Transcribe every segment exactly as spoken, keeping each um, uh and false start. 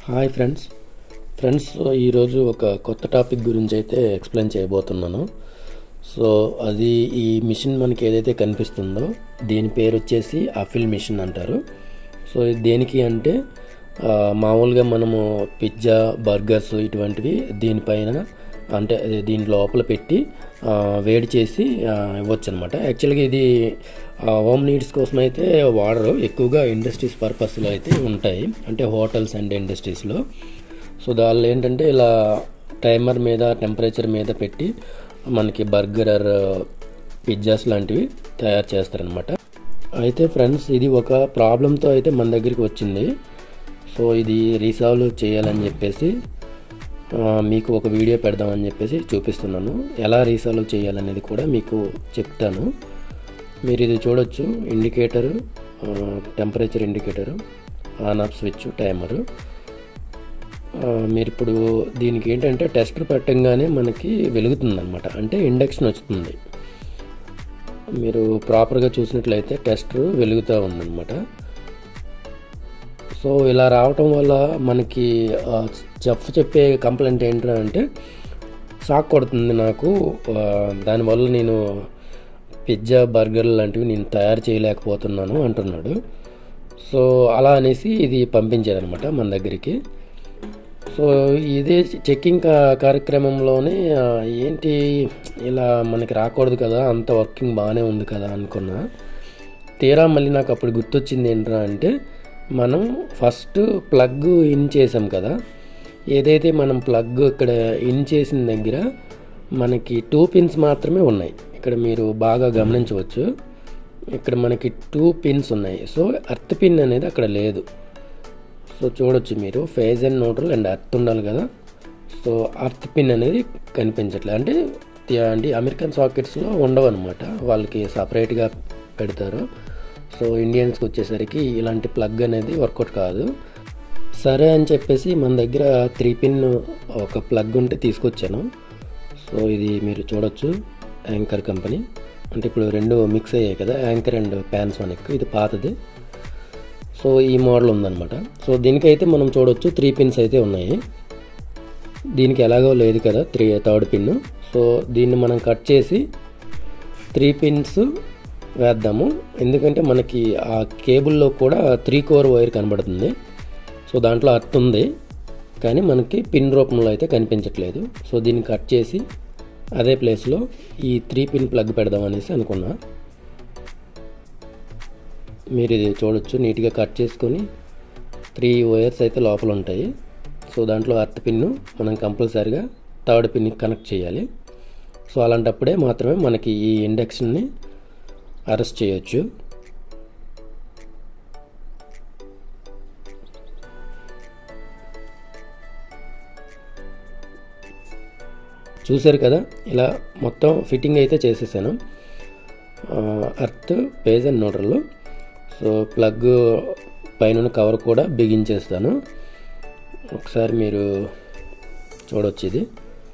Hi friends friends ఈరోజు ఒక కొత్త టాపిక్ గురించి అయితే ఎక్స్ప్లెయిన్ చేయబోతున్నాను. సో అది ఈ మిషన్ మనకి ఏదైతే కనిపిస్తుందో దీని పేరు వచ్చేసి అఫిల్ మిషన్ అంటారు. సో ఇది దేనికి అంటే మామూలుగా మనము పిజ్జా బర్గర్స్ ఇటువంటివి దీనిపైన అంటే దీని లోపల పెట్టి వేడి చేసి ఇవ్వచ్చు అనమాట. యాక్చువల్గా ఇది హోమ్ నీడ్స్ కోసం అయితే వాడరు, ఎక్కువగా ఇండస్ట్రీస్ పర్పస్లో అయితే ఉంటాయి, అంటే హోటల్స్ అండ్ ఇండస్ట్రీస్లో. సో దానిలో ఏంటంటే ఇలా టైమర్ మీద టెంపరేచర్ మీద పెట్టి మనకి బర్గర్ పిజ్జాస్ లాంటివి తయారు చేస్తారనమాట. అయితే ఫ్రెండ్స్ ఇది ఒక ప్రాబ్లంతో అయితే మన దగ్గరికి వచ్చింది. సో ఇది రీసాల్వ్ చేయాలని చెప్పేసి మీకు ఒక వీడియో పెడదామని చెప్పేసి చూపిస్తున్నాను. ఎలా రీసాల్వ్ చేయాలనేది కూడా మీకు చెప్తాను. మీరు ఇది చూడొచ్చు, indicator, temperature indicator, on off switch, timer. మీరు ఇప్పుడు దీనికి ఏంటంటే టెస్టర్ పెట్టంగానే మనకి వెలుగుతుందన్నమాట, అంటే ఇండక్షన్ వస్తుంది. మీరు ప్రాపర్గా చూసినట్లయితే టెస్టర్ వెలుగుతూ ఉందన్నమాట. సో ఇలా రావటం వల్ల మనకి చెఫ్ చెప్పే కంప్లైంట్ ఏంటంటే షాక్ కొడుతుంది నాకు, దానివల్ల నేను పిజ్జా బర్గర్ లాంటివి నేను తయారు చేయలేకపోతున్నాను అంటున్నాడు. సో అలా అనేసి ఇది పంపించారనమాట మన దగ్గరికి. సో ఇదే చెక్కింగ్ కార్యక్రమంలోనే ఏంటి ఇలా మనకి రాకూడదు కదా, అంత వర్కింగ్ బాగానే ఉంది కదా అనుకున్నా. తీరా మళ్ళీ నాకు అప్పుడు గుర్తొచ్చింది ఏంటంటే అంటే మనం ఫస్ట్ ప్లగ్ ఇన్ చేసాం కదా, ఏదైతే మనం ప్లగ్ ఇక్కడ ఇన్ చేసిన దగ్గర మనకి టూ పిన్స్ మాత్రమే ఉన్నాయి. ఇక్కడ మీరు బాగా గమనించవచ్చు, ఇక్కడ మనకి టూ పిన్స్ ఉన్నాయి. సో ఎర్త్ పిన్ అనేది అక్కడ లేదు. సో చూడొచ్చు మీరు, phase and neutral and earth ఉండాలి కదా. సో ఎర్త్ పిన్ అనేది కనిపించట్లేదు. అంటే అంటే అమెరికన్ సాకెట్స్లో ఉండవు అనమాట, వాళ్ళకి సపరేట్గా పెడతారు. సో ఇండియన్స్కి వచ్చేసరికి ఇలాంటి ప్లగ్ అనేది వర్కౌట్ కాదు. సరే అని చెప్పేసి మన దగ్గర త్రీ పిన్ ఒక ప్లగ్ ఉంటే తీసుకొచ్చాను. సో ఇది మీరు చూడొచ్చు, యాంకర్ కంపెనీ, అంటే ఇప్పుడు రెండు మిక్స్ అయ్యాయి కదా, యాంకర్ అండ్ పానాసోనిక్. ఇది పాతది. సో ఈ మోడల్ ఉందన్నమాట. సో దీనికైతే మనం చూడొచ్చు త్రీ పిన్స్ అయితే ఉన్నాయి. దీనికి ఎలాగో లేదు కదా త్రీ థర్డ్ పిన్. సో దీన్ని మనం కట్ చేసి త్రీ పిన్స్ వేద్దాము, ఎందుకంటే మనకి ఆ కేబుల్లో కూడా త్రీ కోర్ వైర్ కనబడుతుంది. సో దాంట్లో అర్త్ ఉంది కానీ మనకి పిన్ రూపంలో అయితే కనిపించట్లేదు. సో దీన్ని కట్ చేసి అదే ప్లేస్లో ఈ త్రీ పిన్ ప్లగ్ పెడదాం అనేసి అనుకున్నా. మీరు ఇది చూడొచ్చు, నీట్గా కట్ చేసుకొని త్రీ వైర్స్ అయితే లోపల ఉంటాయి. సో దాంట్లో అర్త్ పిన్ను మనం కంపల్సరీగా థర్డ్ పిన్కి కనెక్ట్ చేయాలి. సో అలాంటప్పుడే మాత్రమే మనకి ఈ ఇండక్షన్ని అరెస్ట్ చేయొచ్చు. చూసారు కదా, ఇలా మొత్తం ఫిట్టింగ్ అయితే చేసేసాను, earth, phase and neutral. So plug పైన కవర్ కూడా బిగించేస్తాను. ఒకసారి మీరు చూడవచ్చు, ఇది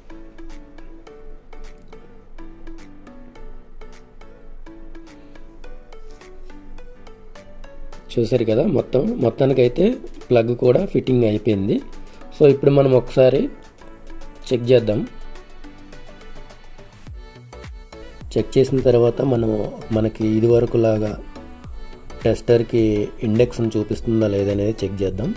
చూసారు కదా, మొత్తం మొత్తానికైతే ప్లగ్ కూడా ఫిట్టింగ్ అయిపోయింది. సో ఇప్పుడు మనం ఒకసారి చెక్ చేద్దాం. చెక్ చేసిన తర్వాత మనం మనకి ఇదివరకు లాగా టెస్టర్కి ఇండక్షన్ చూపిస్తుందా లేదనేది చెక్ చేద్దాం.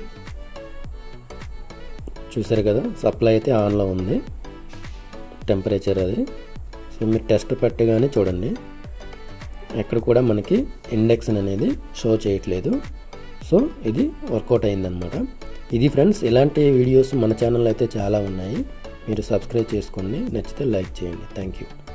చూసారు కదా, సప్లై అయితే ఆన్లో ఉంది, టెంపరేచర్ అది. సో మీరు టెస్ట్ పెట్టగానే చూడండి, ఎక్కడ కూడా మనకి ఇండక్షన్ అనేది షో చేయట్లేదు. సో ఇది వర్కౌట్ అయిందనమాట. ఇది ఫ్రెండ్స్, ఇలాంటి వీడియోస్ మన ఛానల్లో అయితే చాలా ఉన్నాయి. మీరు సబ్స్క్రైబ్ చేసుకోండి, నచ్చితే లైక్ చేయండి. Thank you.